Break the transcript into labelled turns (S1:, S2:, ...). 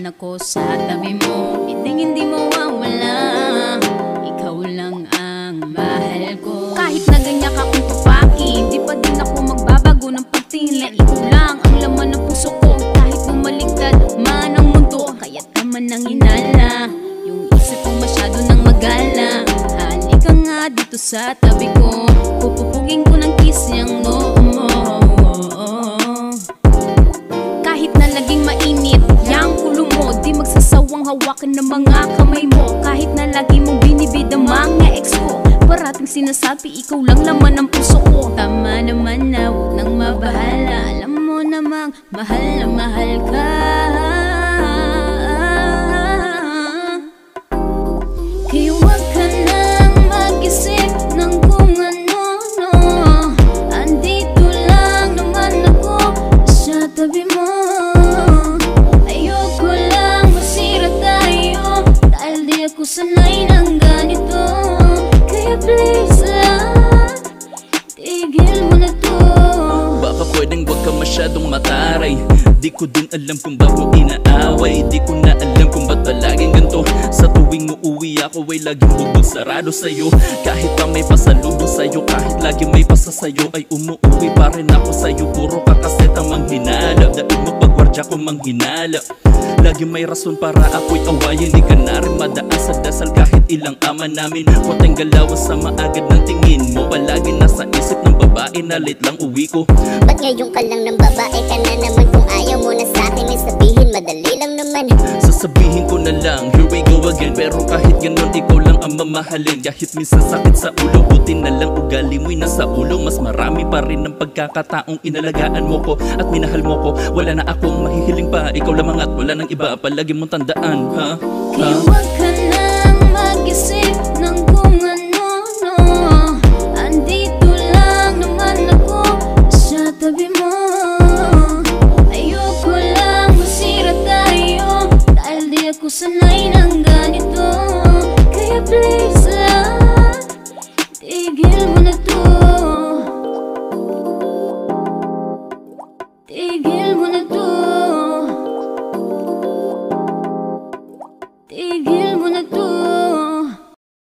S1: naman ako sa tabi mo, hindi mawawala. Ikaw lang ang mahal ko. Kahit na ganyan ka kung tupaki, hindi pa din ako magbabago ng pagtingin na ikaw lang ang laman ng puso ko. Kahit bumaligtad man ang mundo, kaya't naman ang hinala yung isip ko masyado nang magala. Halika nga dito sa tabi ko, pupupugin ko ng kiss niyang noo mo. Kahit na laging mainit yang ulo mo, di magsasawang hawakan ng mga kamay mo. Kahit na lagi mong binibid ang mga ex ko, parating sinasabi ikaw lang laman ng puso ko. Tama naman na huwag nang mabahala, alam mo namang mahal na mahal ka. Kaya huwag ka nang mag-isip ng kung ano-ano. Andito lang naman ako sa tabi mo. Ayoko lang masira tayo, dahil di ako sanay ng ganito. Kaya please lang, tigil mo na to.
S2: Baka pwedeng wag ka masyadong mataray, di ko din alam kung ba't mo inaaway. Di ko na alam kung ba't palaging ganito. Sa tuwing uuwi ako ay laging bubog sarado sa'yo. Kahit pa may pasalubong sa'yo, kahit lagi may pasa sa'yo, ay umuuwi pa rin ako sa'yo. Puro kakaset ang manghinala, dahil mo pagwardya ko manghinala. Lagi may rason para ako'y awayin, di ka na rin madaan sa dasal kahit ilang ama namin. Konting galawan sa maagad ng tingin mo, palagi nasa isip ng babae na late lang uwi ko.
S3: Ba't ngayon ka lang ng babae ka na naman? Kung ayaw mo na sa'kin ay sabihin, madali lang naman.
S2: Sasabihin ko na lang, here we go again. Pero kahit ganun, ikaw lang ang mamahalin. Kahit minsan sakit sa ulo, buti na lang ugali mo'y nasa ulo. Mas marami pa rin ang pagkakataong inalagaan mo ko at minahal mo ko. Wala na akong mahihiling pa, ikaw lamang at wala nang iba. Palagi mong tandaan, ha?
S1: Kaya huwag ka na